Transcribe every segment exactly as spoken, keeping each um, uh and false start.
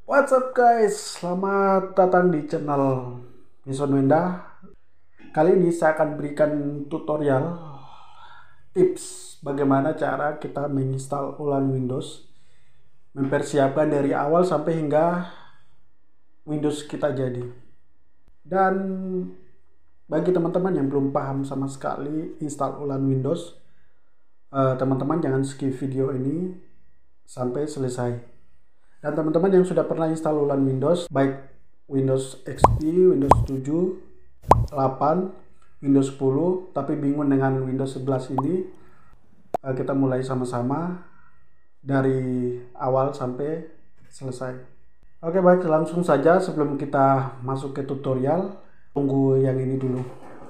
What's up guys, selamat datang di channel Nison Wenda. Kali ini saya akan berikan tutorial tips bagaimana cara kita menginstal ulang Windows, mempersiapkan dari awal sampai hingga Windows kita jadi. Dan bagi teman-teman yang belum paham sama sekali install ulang Windows, teman-teman jangan skip video ini sampai selesai. Dan teman-teman yang sudah pernah install ulang Windows, baik Windows X P, Windows tujuh, delapan, Windows sepuluh, tapi bingung dengan Windows sebelas ini, kita mulai sama-sama dari awal sampai selesai. Oke baik, langsung saja sebelum kita masuk ke tutorial, tunggu yang ini dulu.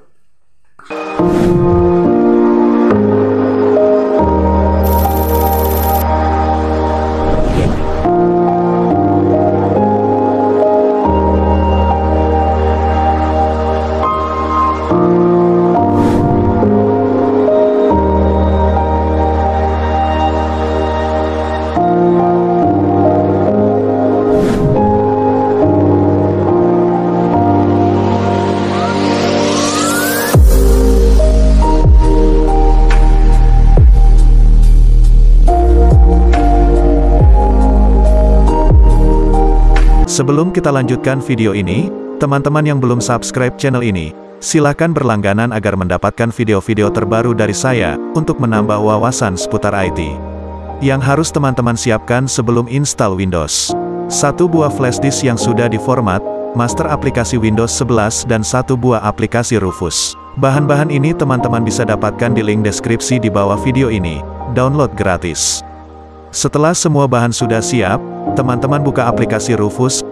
Sebelum kita lanjutkan video ini, teman-teman yang belum subscribe channel ini, silakan berlangganan agar mendapatkan video-video terbaru dari saya, untuk menambah wawasan seputar I T. Yang harus teman-teman siapkan sebelum install Windows: satu buah flash disk yang sudah diformat, master aplikasi Windows sebelas dan satu buah aplikasi Rufus. Bahan-bahan ini teman-teman bisa dapatkan di link deskripsi di bawah video ini, download gratis. Setelah semua bahan sudah siap, teman-teman buka aplikasi Rufus,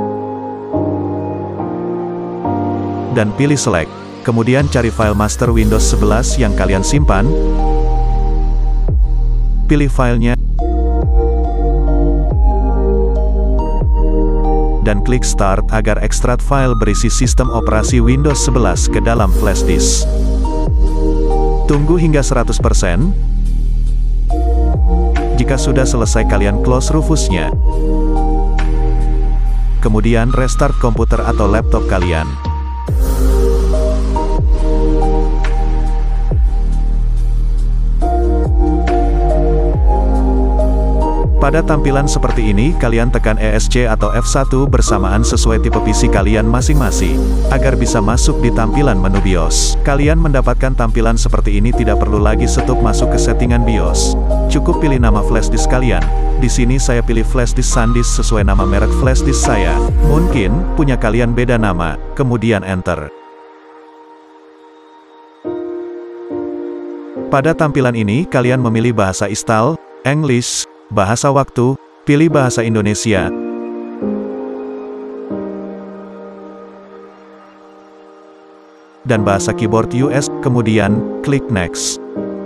dan pilih select, kemudian cari file master Windows sebelas yang kalian simpan, pilih filenya, dan klik start agar ekstrak file berisi sistem operasi Windows sebelas ke dalam flash disk. Tunggu hingga seratus persen. Jika sudah selesai, kalian close Rufusnya. Kemudian restart komputer atau laptop kalian. Pada tampilan seperti ini, kalian tekan E S C atau F satu bersamaan sesuai tipe P C kalian masing-masing, agar bisa masuk di tampilan menu BIOS. Kalian mendapatkan tampilan seperti ini tidak perlu lagi stop masuk ke settingan BIOS. Cukup pilih nama flash disk kalian. Di sini saya pilih flash disk SanDisk sesuai nama merek flash disk saya. Mungkin punya kalian beda nama, kemudian enter. Pada tampilan ini, kalian memilih bahasa install, English, bahasa waktu, pilih bahasa Indonesia, dan bahasa keyboard U S, kemudian klik next.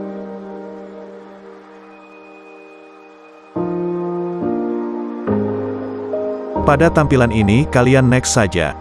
Pada tampilan ini, kalian next saja.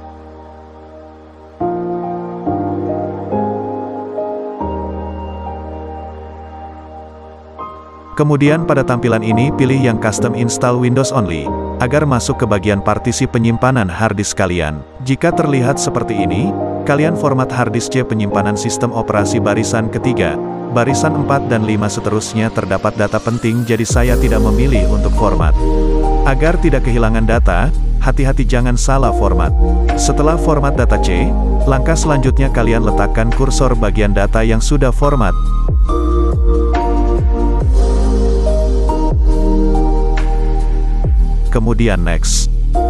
Kemudian pada tampilan ini pilih yang custom install Windows only, agar masuk ke bagian partisi penyimpanan harddisk kalian. Jika terlihat seperti ini, kalian format harddisk C penyimpanan sistem operasi barisan ketiga, barisan empat dan lima seterusnya terdapat data penting, jadi saya tidak memilih untuk format. Agar tidak kehilangan data, hati-hati jangan salah format. Setelah format data C, langkah selanjutnya kalian letakkan kursor bagian data yang sudah format. Kemudian next.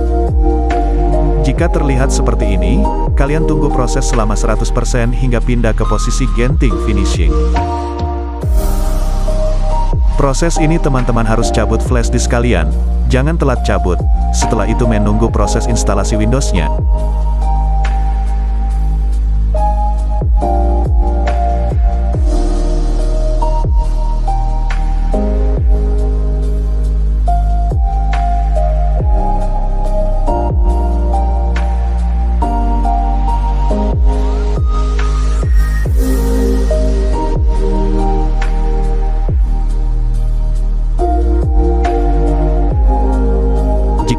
Jika terlihat seperti ini, kalian tunggu proses selama seratus persen hingga pindah ke posisi Genting Finishing. Proses ini teman-teman harus cabut flash disk kalian, jangan telat cabut. Setelah itu menunggu proses instalasi Windows-nya.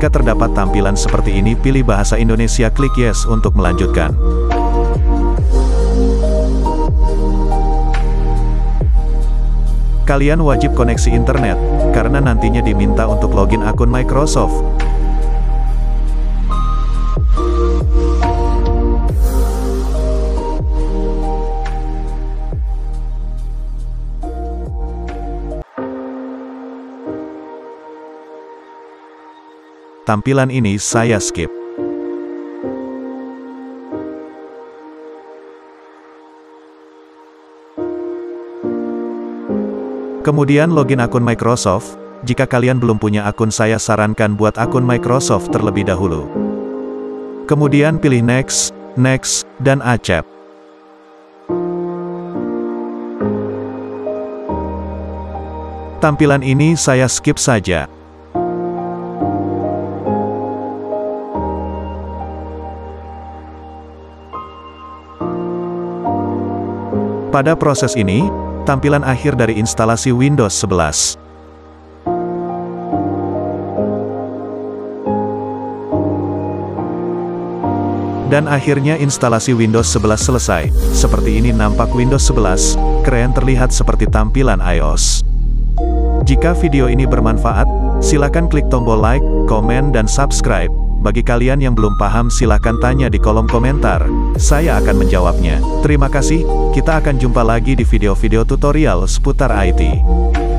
Jika terdapat tampilan seperti ini, pilih bahasa Indonesia, klik yes untuk melanjutkan. Kalian wajib koneksi internet, karena nantinya diminta untuk login akun Microsoft. Tampilan ini saya skip. Kemudian login akun Microsoft. Jika kalian belum punya akun, saya sarankan buat akun Microsoft terlebih dahulu. Kemudian pilih next, next, dan accept. Tampilan ini saya skip saja. Pada proses ini, tampilan akhir dari instalasi Windows sebelas. Dan akhirnya instalasi Windows sebelas selesai. Seperti ini nampak Windows sebelas, keren, terlihat seperti tampilan iOS. Jika video ini bermanfaat, silakan klik tombol like, komen, dan subscribe. Bagi kalian yang belum paham, silakan tanya di kolom komentar. Saya akan menjawabnya. Terima kasih, kita akan jumpa lagi di video-video tutorial seputar I T.